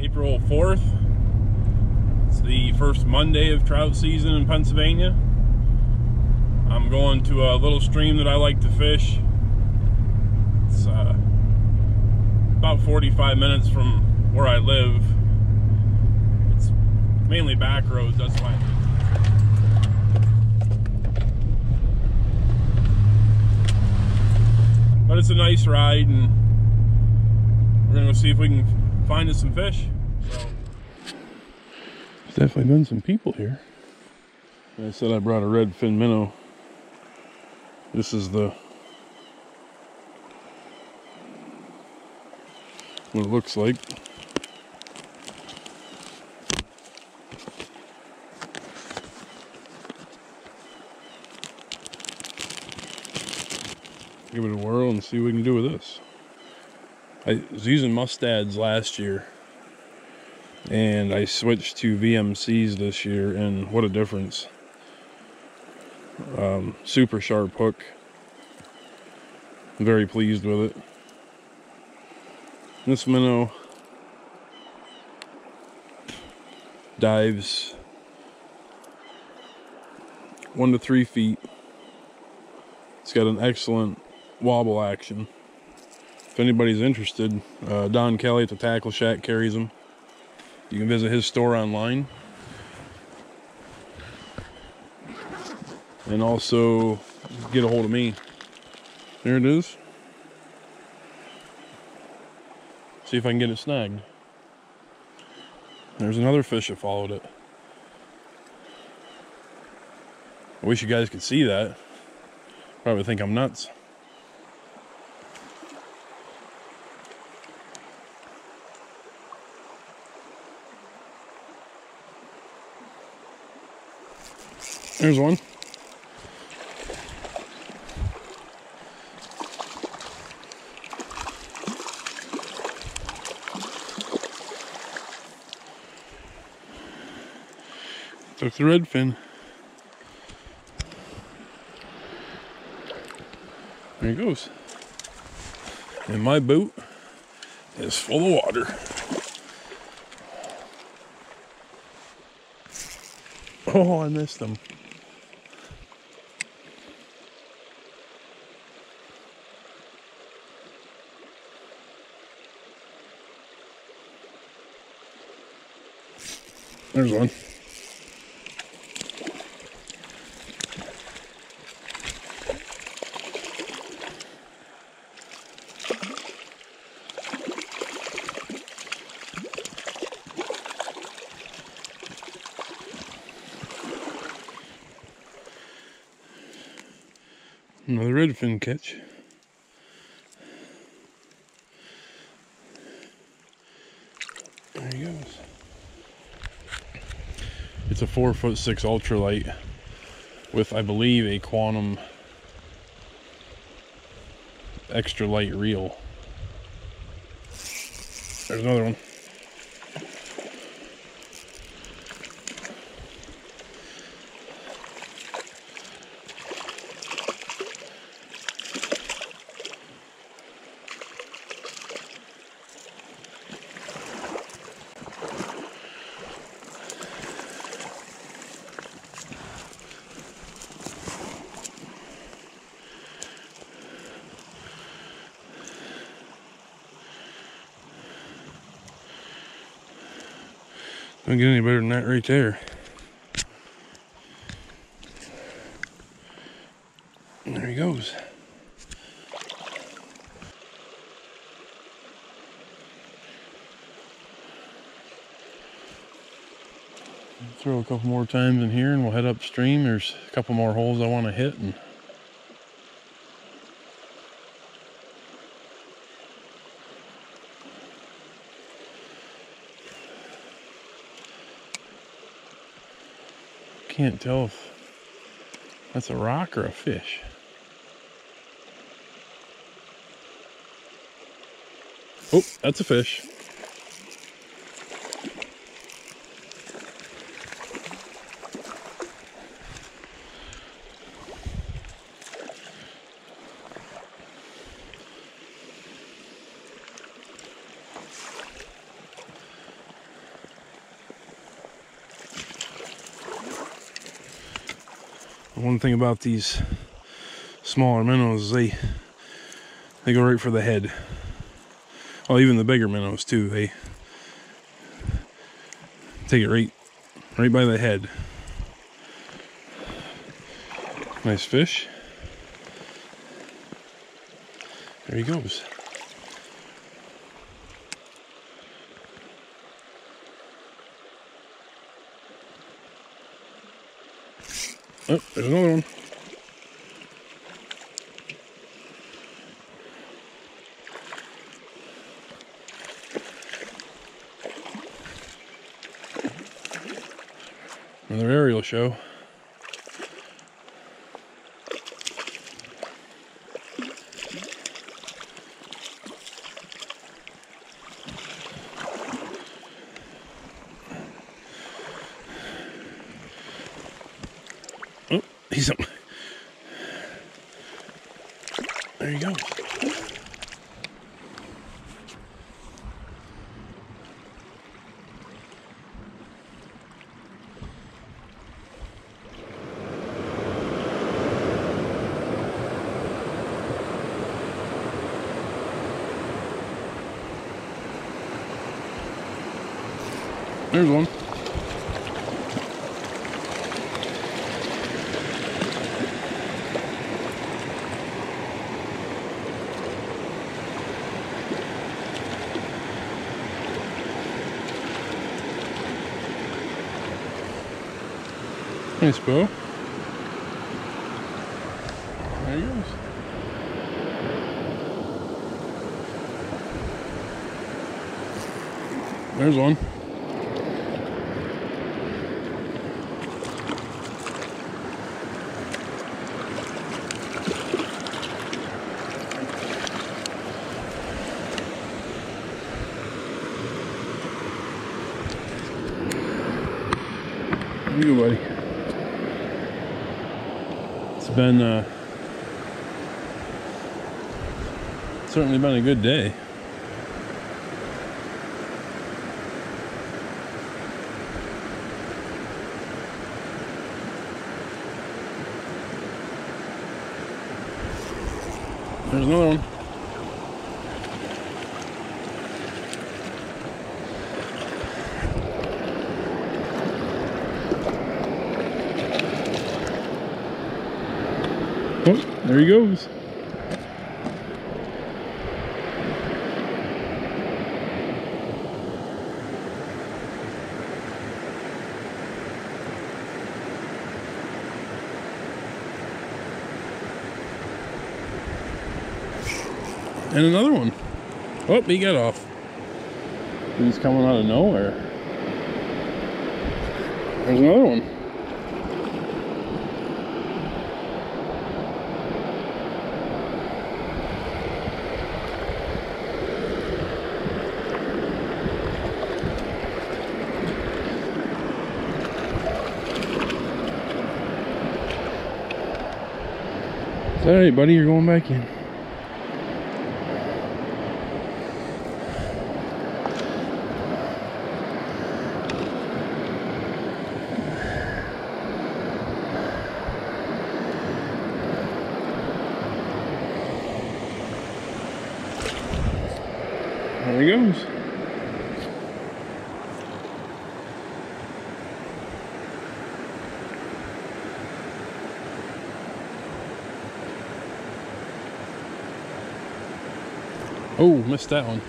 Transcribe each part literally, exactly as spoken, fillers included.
April fourth. It's the first Monday of trout season in Pennsylvania. I'm going to a little stream that I like to fish. It's uh, about forty-five minutes from where I live. It's mainly back roads, that's why. But it's a nice ride, and we're gonna go see if we can find us some fish. So, there's definitely been some people here. I said I brought a redfin minnow. This is the what it looks like. Give it a whirl and see what we can do with this. I was using mustads last year, and I switched to V M Cs this year, and what a difference. Um, super sharp hook. I'm very pleased with it. This minnow dives one to three feet. It's got an excellent wobble action. If anybody's interested, uh, Don Kelly at the Tackle Shack carries them. You can visit his store online. And also get a hold of me. There it is. See if I can get it snagged. There's another fish that followed it. I wish you guys could see that. Probably think I'm nuts. There's one. Took the redfin. There he goes. And my boat is full of water. Oh, I missed him. There's one. Another redfin catch. There he goes. It's a four foot six ultralight with, I believe, a Quantum extra light reel. There's another one. Don't get any better than that right there. There he goes. Throw a couple more times in here and we'll head upstream. There's a couple more holes I want to hit, and can't tell if that's a rock or a fish. Oh, that's a fish. one thing about these smaller minnows, they they go right for the head. Well, even the bigger minnows too, they take it right right by the head. Nice fish. There he goes. Oh, there's another one. Another aerial show. Oh, he's up. There you go. There's one. Nice bow. There he goes. There's one. There you go, buddy. It's been uh, certainly been a good day. There's another one. Oh, there he goes. And another one. Oh, he got off. He's coming out of nowhere. There's another one. All right, buddy, you're going back in. There he goes. Oh, missed that one.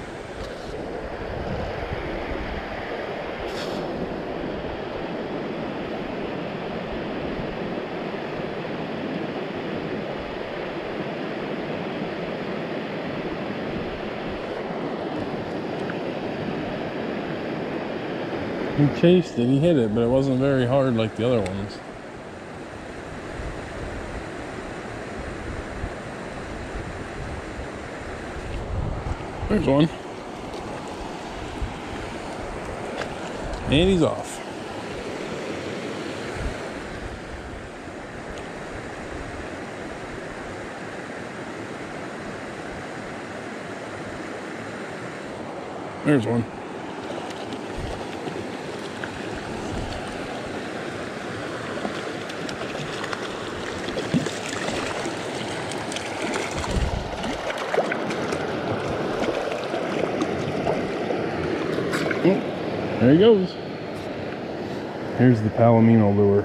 He chased it, he hit it, but it wasn't very hard like the other ones. There's one. And he's off. There's one. There he goes. Here's the Palomino lure.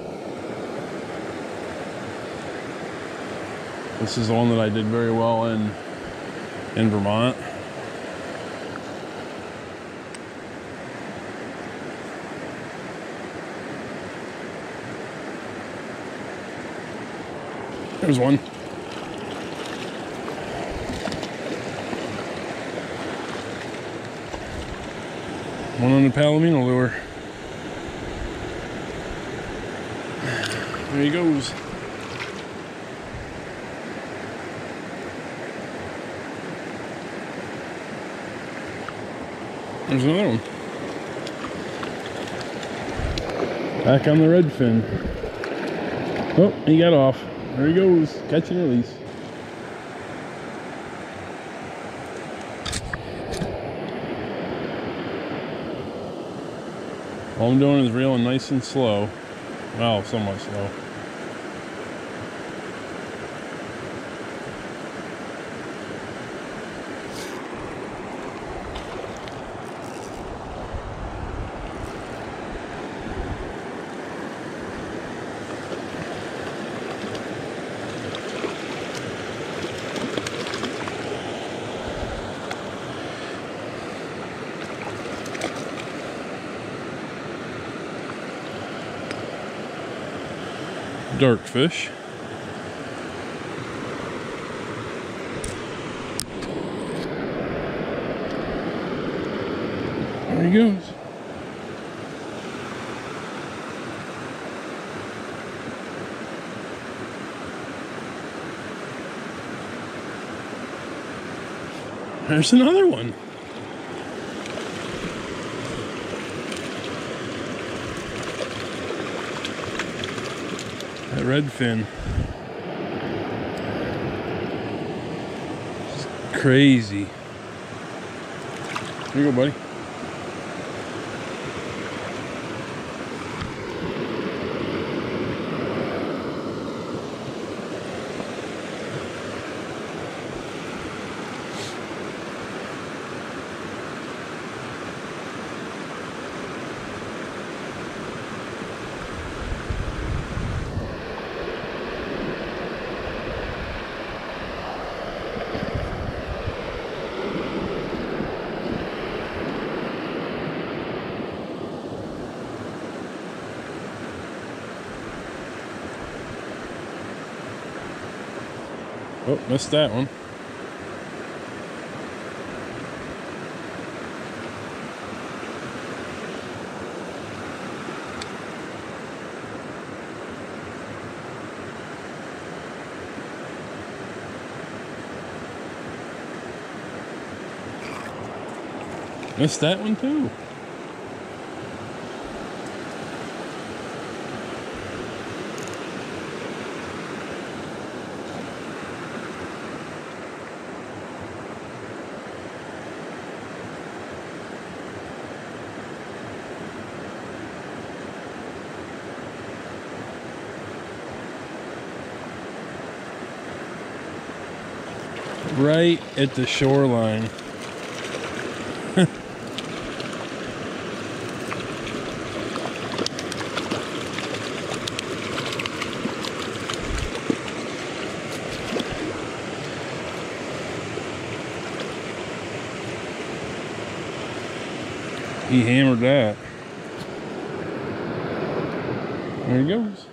This is the one that I did very well in in Vermont. There's one. One on the Palomino lure. There he goes. There's another one. Back on the redfin. Oh, he got off. There he goes. Catch and release. All I'm doing is reeling nice and slow. Well, somewhat slow. Dark fish. There he goes. There's another one. That redfin. Just crazy. Here you go, buddy. Oh, missed that one. Missed that one too. Right at the shoreline. He hammered that. There he goes.